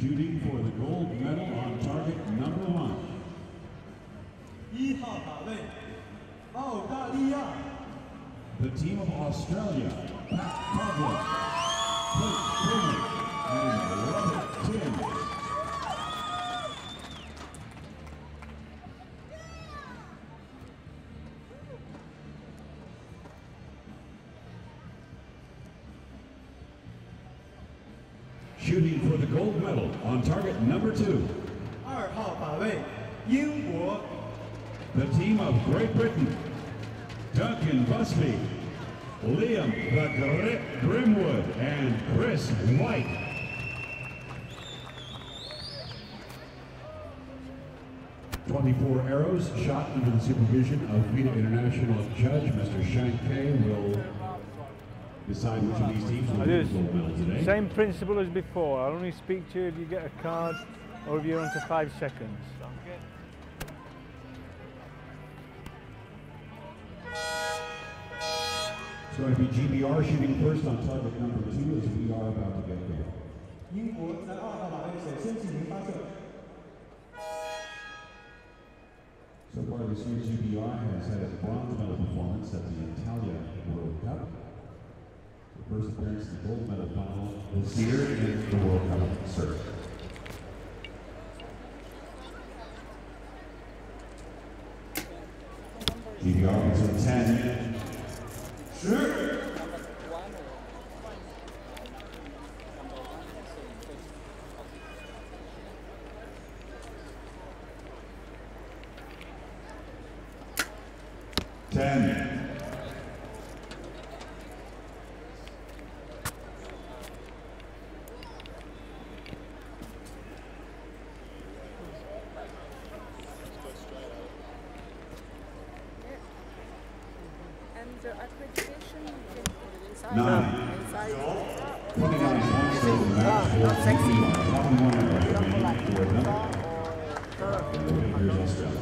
Shooting for the gold medal on target number 1. 1号靶位，澳大利亚。 The team of Australia, Pat Coughlin, Kate Freeman, and Robert Timms. Shooting for the gold medal on target number 2. 2号靶位，英国。 The team of Great Britain, Duncan Busby, Liam the Grimwood, and Chris White. "24 arrows shot under the supervision of FIDE International judge Mr. Shanghai will decide which of these teams will win the gold medal today." Same principle as before. I'll only speak to you if you get a card or if you're on to 5 seconds. It's going to be GBR shooting first on target number 2 as we are about to get there. 英国在2号靶位首先进行发射。 So far this year, GBR has had a bronze medal performance at the Archery World Cup. The first appearance in the gold medal final this year in the World Cup circuit. GBR is in 10. Sure. Accreditation, you can put it inside. 9. Inside. 29 points over the match for GBR. Top one arrow remaining for them. And here's Australia.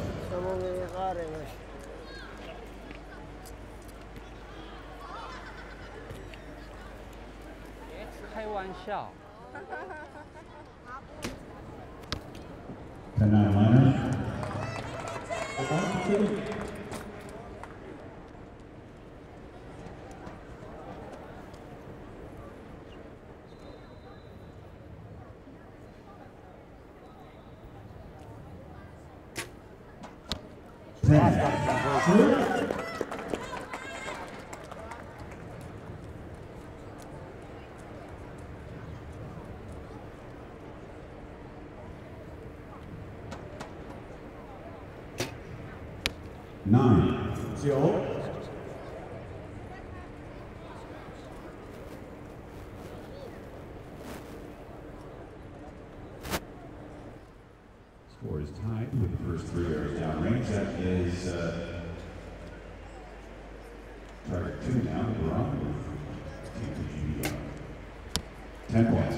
开玩笑。 10-9 liner. Score is tied with the first 3 arrows downrange. That is target 2 now. We're on with team GBR. 10 points.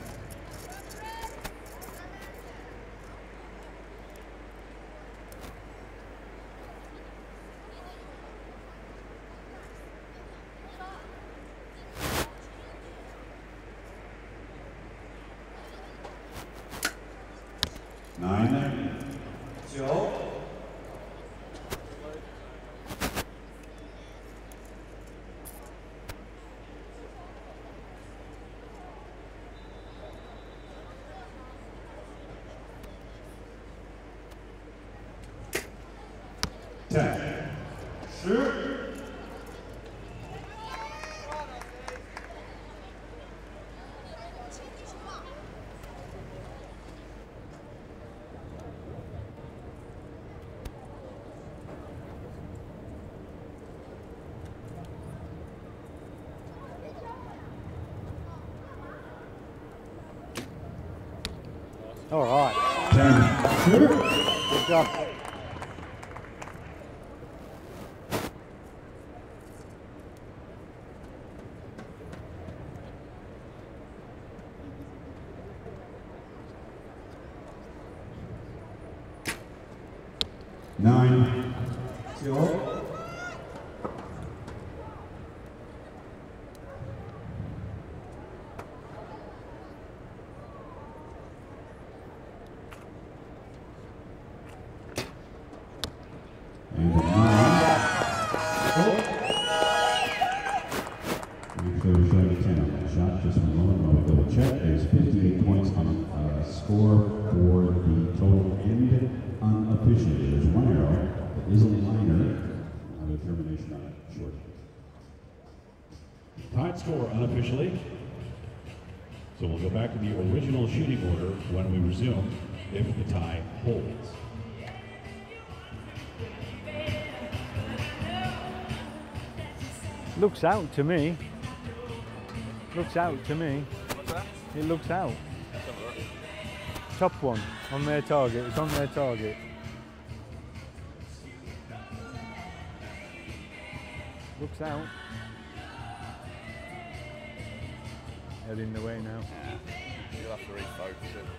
All right. 10. Good job. Nine. 9. they were showing a 10 on that shot. Just for a moment while we double check. There's 58 points on the score for the total end unofficially. There's one arrow that is a liner. A termination on it short. Tied score unofficially. So we'll go back to the original shooting order when we resume if the tie holds. Looks out to me. Looks out to me. What's that? It looks out. Top one on their target. It's on their target. Looks out. Head in the way now. Yeah. You'll have to refocus it.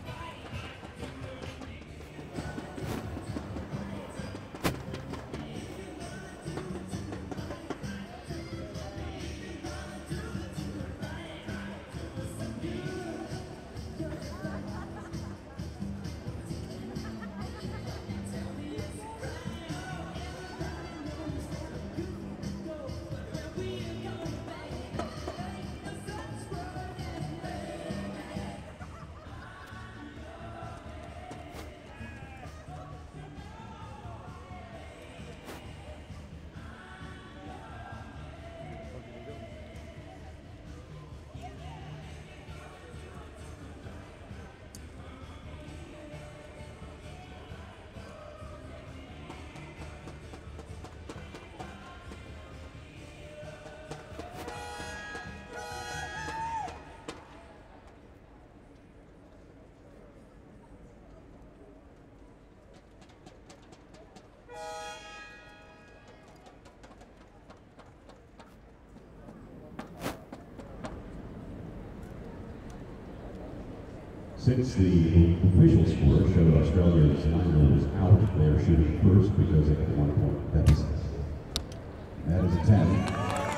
Since the official score showed Australia's liner was out, they are shooting first because they have a 1 point deficit. That is a 10.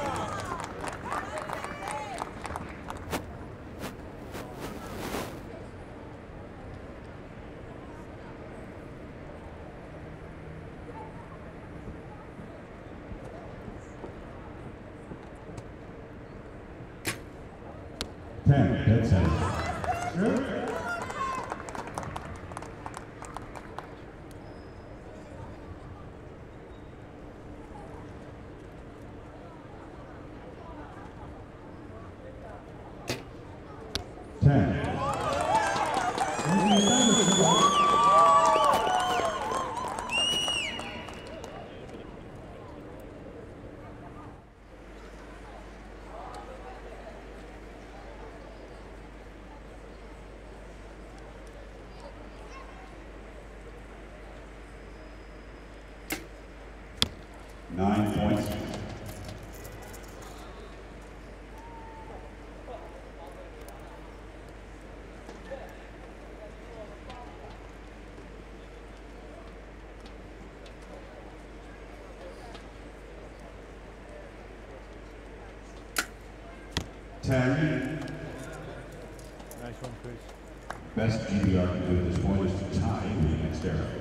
Dead center. Sure. Nice one, Chris. Best GBR can do at this point is to tie with the next arrow.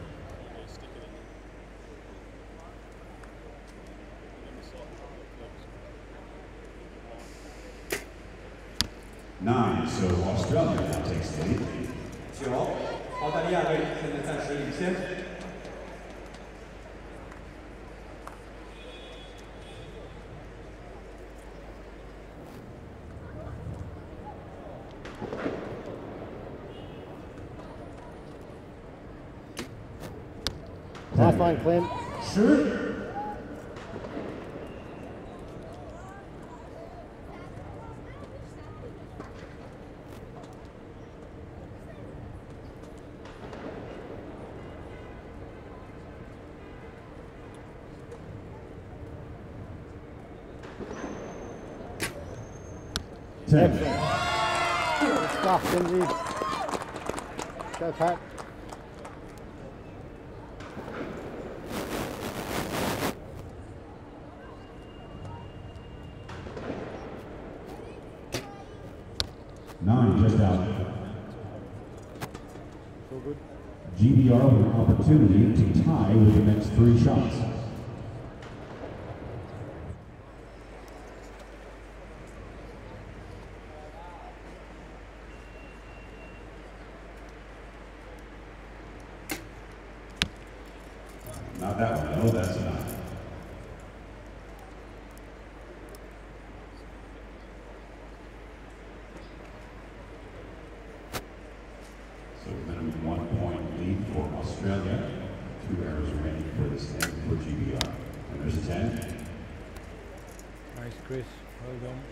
Nine, so Australia now takes the lead. 9，澳大利亚队现在暂时领先。 Last line, Clint. 10。 Excellent. Good stuff, Lindsay. Go, Pat. Nine just out. So good. GBR with an opportunity to tie with the next 3 shots. No, that's a 9. So minimum 1 point lead for Australia. 2 arrows remaining for this end for GBR. And there's a 10. Nice, Chris. Well done.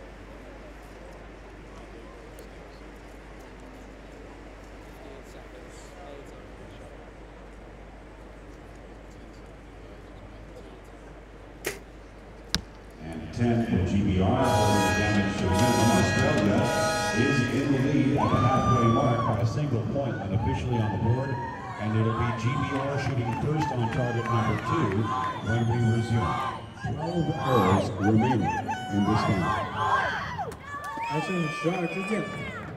And 10 for GBR, holding the damage to minimum. Australia is in the lead at the halfway mark By a single point unofficially on the board, and it'll be GBR shooting first on target number 2 when we resume. 12 arrows remaining in this game. 还剩12支箭。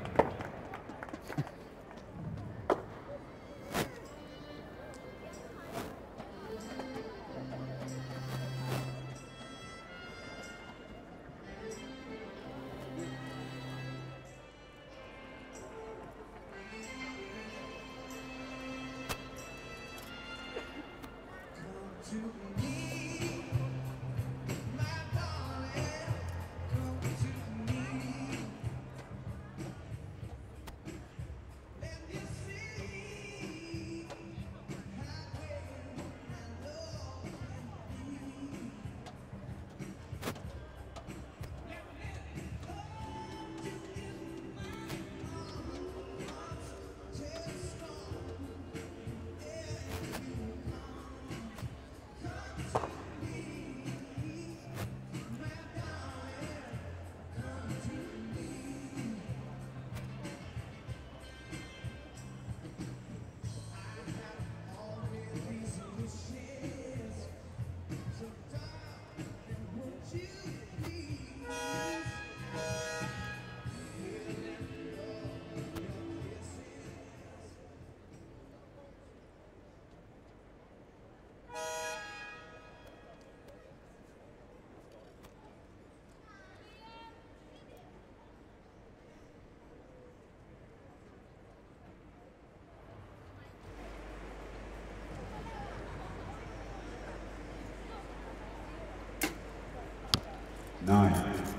9.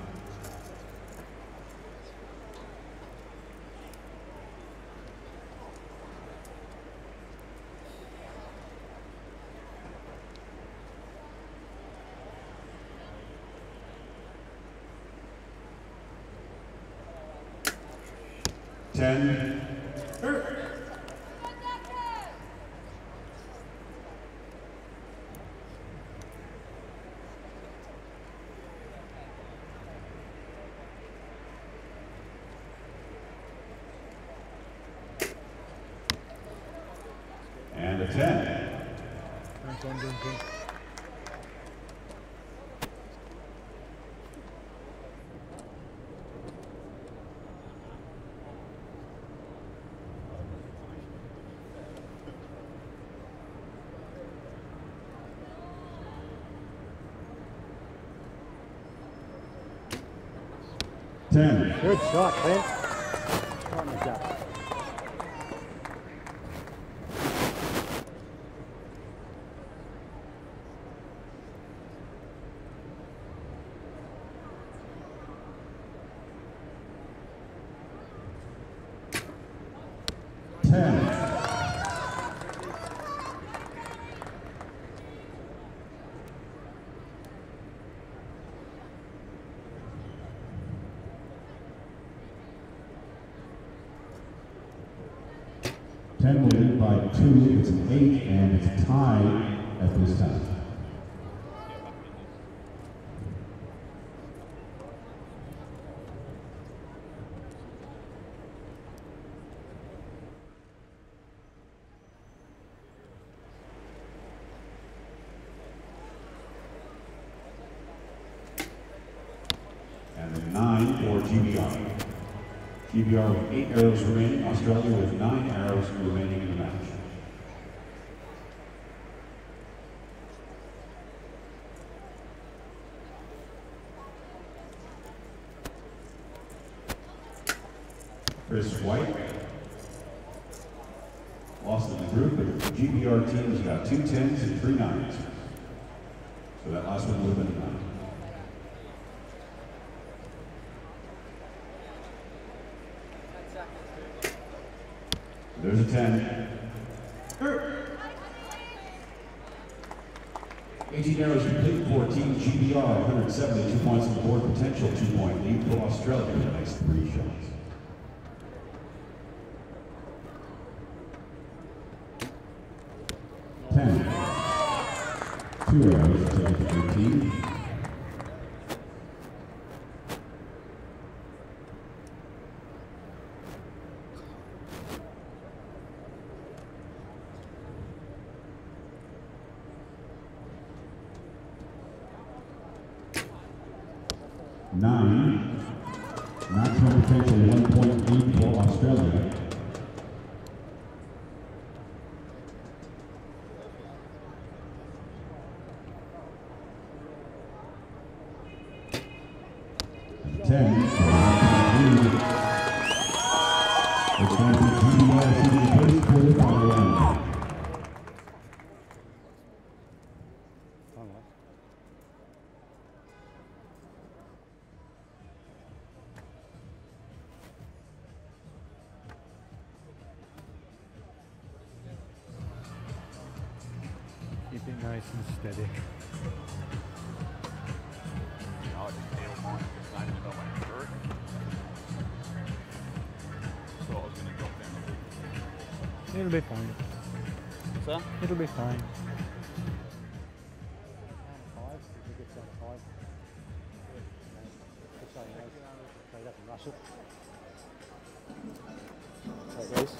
Ten. And a 10. Nice one, Duncan. Good shot, Clint. Shot like that. Ten will lead by 2. It's an 8, and it's a tie at this time. And the 9 for GBR. GBR with 8 arrows remaining, Australia with 9 arrows remaining in the match. Chris White, lost in the group, but the GBR team has got 2 10s and 3 9s. So that last one would have been a 9. There's a 10. 18 arrows complete for Team GBR, 172 points on the board, potential 2-point lead for Australia in the next 3 shots. Two arrows to take it to 18. Maximum potential 1-point lead for Australia. And 10 for 1-point lead. It's going to be GBR shooting first quarterfinal round. Keep it nice and steady. I just nailed mine because I didn't know my shirt. So I was going to drop down a bit. It'll be fine. What's that? It'll be fine. Russell. There it goes.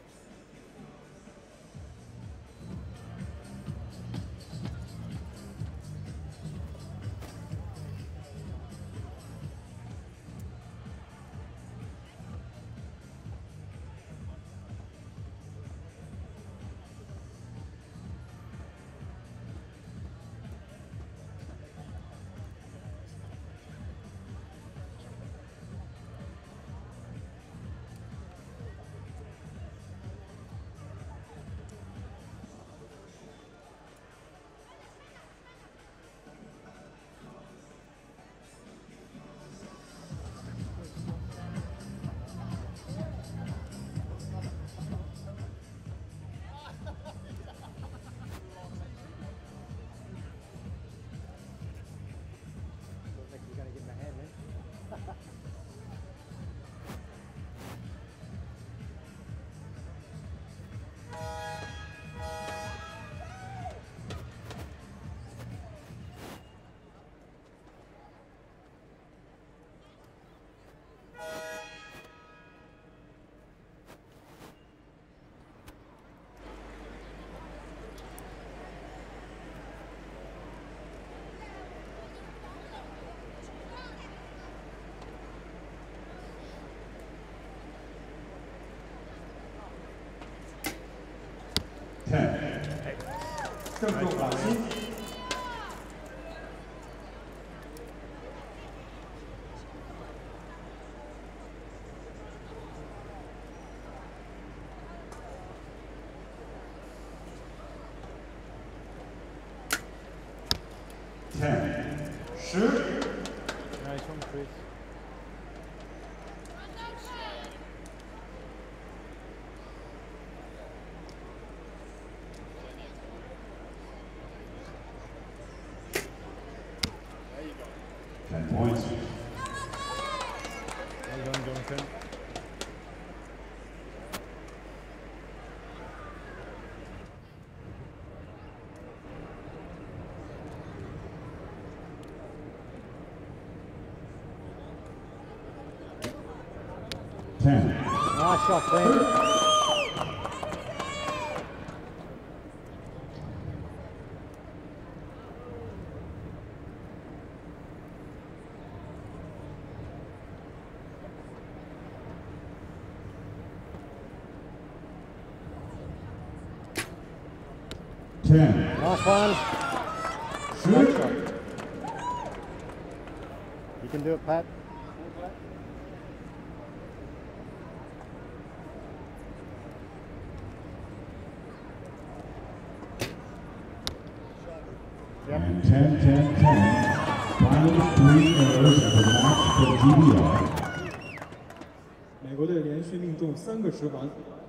Nice one, Chris. Points. Well done, Duncan. Nice shot, Clint. Nice one. Great shot. You can do it, Pat. And 10-10-10. Final 3 errors of the match for GBR. 美国队连续命中3个10环。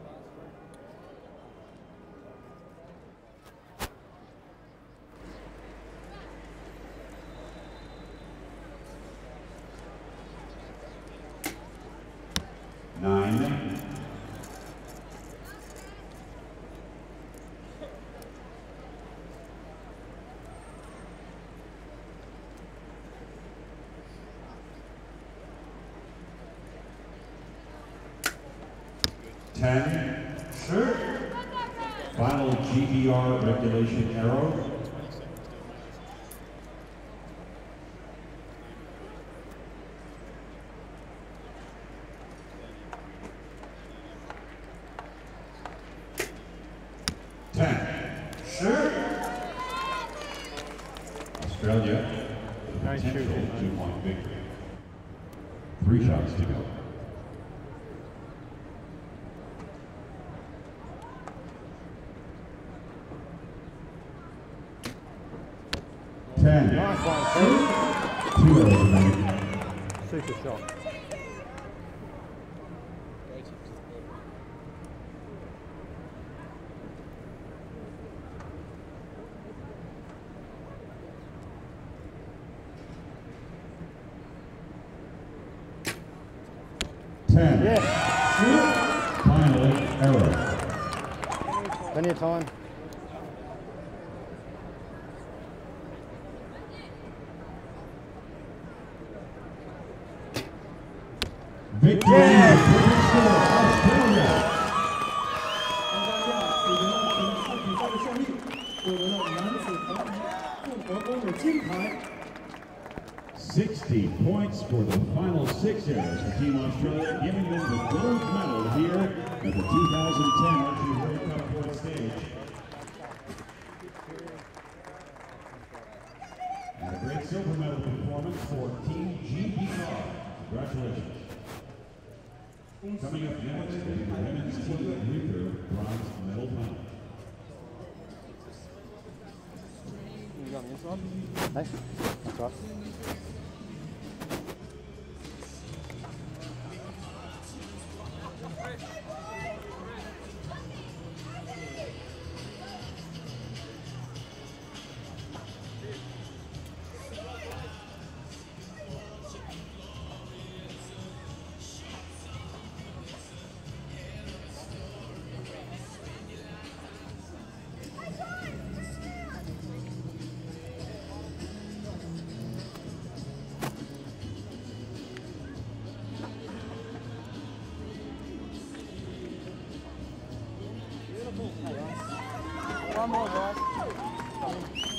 9. Sure. Final GBR regulation arrow. Sure. Australia, Nice potential shooting. 2-point victory. 3 shots to go. Nice one, Pete. 2 errors remaining. Super shot. Yes. Final error. Plenty of time. Victory! Yes. Australia! 比赛的胜利，获得了男子团体复合弓的金牌。 60 points for the final 6 errors for Team Australia, giving them the gold medal here at the 2010 Archery World Cup fourth stage. And a great silver medal performance for Team GBR. Congratulations. Coming up next is the women's team recurve bronze medal final. 哎，走。 One more, guys.